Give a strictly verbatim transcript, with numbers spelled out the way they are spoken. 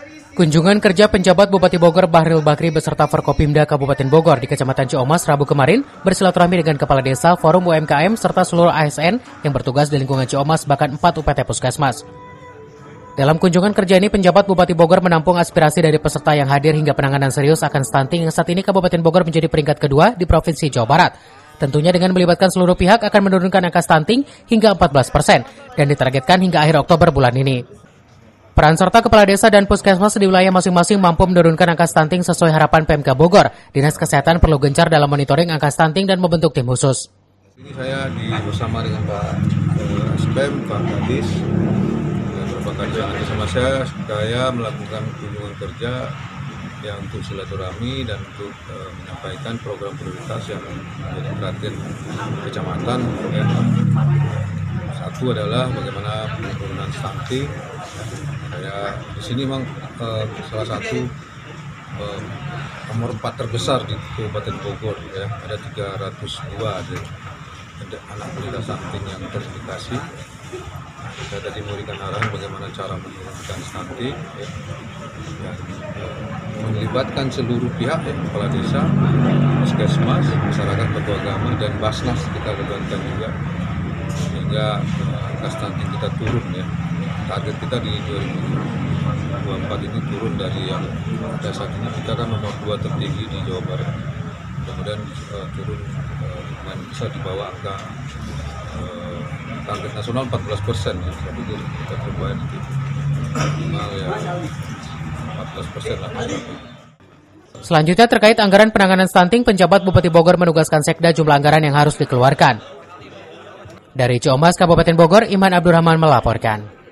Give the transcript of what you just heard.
Kunjungan kerja penjabat Bupati Bogor Bahril Bakri beserta Forkopimda Kabupaten Bogor di Kecamatan Ciomas Rabu kemarin bersilaturahmi dengan Kepala Desa, Forum U M K M, serta seluruh A S N yang bertugas di lingkungan Ciomas bahkan empat U P T Puskesmas. Dalam kunjungan kerja ini, penjabat Bupati Bogor menampung aspirasi dari peserta yang hadir hingga penanganan serius akan stunting yang saat ini Kabupaten Bogor menjadi peringkat kedua di Provinsi Jawa Barat. Tentunya dengan melibatkan seluruh pihak akan menurunkan angka stunting hingga empat belas persen dan ditargetkan hingga akhir Oktober bulan ini. Peran serta Kepala Desa dan Puskesmas di wilayah masing-masing mampu menurunkan angka stunting sesuai harapan P M K Bogor. Dinas Kesehatan perlu gencar dalam monitoring angka stunting dan membentuk tim khusus. Ini saya di, bersama dengan Pak S P M, Pak Kadis, beberapa kajian bersama saya, saya melakukan kunjungan kerja yang untuk silaturahmi dan untuk e, menyampaikan program prioritas yang menjadi perhatian kecamatan. Ya. Satu adalah bagaimana penurunan stunting. Ya, di sini memang eh, salah satu eh, nomor empat terbesar di Kabupaten Bogor, ya. Ada tiga ratus dua ada, ada anak penderita stunting yang terindikasi. Saya tadi memberikan arahan bagaimana cara menurunkan stunting, ya. Dan eh, melibatkan seluruh pihak, ya, Kepala Desa, Puskesmas, masyarakat, tokoh agama, dan Basnas kita libatkan juga sehingga eh, angka stunting kita turun, ya. Target kita di dua ribu dua puluh empat ini turun dari yang ada saat ini. Kita kan nomor dua tertinggi di Jawa Barat. Mudah-mudahan uh, turun uh, dan bisa di bawah angka uh, target nasional empat belas persen. Ya. Saya pikir kita coba nanti minimal ya empat belas persen lah. Selanjutnya terkait anggaran penanganan stunting, penjabat Bupati Bogor menugaskan Sekda jumlah anggaran yang harus dikeluarkan. Dari Ciomas, Kabupaten Bogor, Iman Abdurrahman melaporkan.